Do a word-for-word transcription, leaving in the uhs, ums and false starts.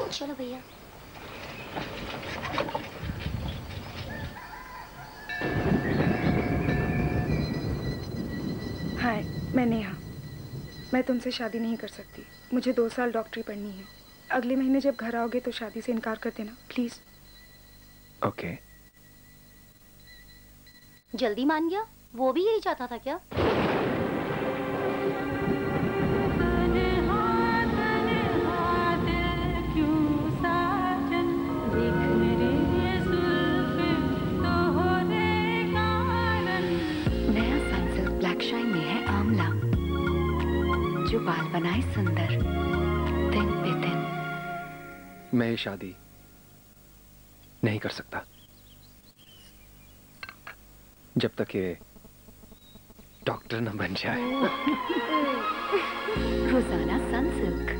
चलो भैया। हाय, मैं नेहा। मैं तुमसे शादी नहीं कर सकती। मुझे दो साल डॉक्टरी पढ़नी है। अगले महीने जब घर आओगे तो शादी से इनकार कर देना प्लीज। ओके। जल्दी मान गया? वो भी यही चाहता था क्या? नया सनसिल्क ब्लैक शाइन में है आंवला, जो बाल बनाए सुंदर दिन पे दिन। मैं ये शादी नहीं कर सकता जब तक ये डॉक्टर न बन जाए। रोजाना सनसिल्क।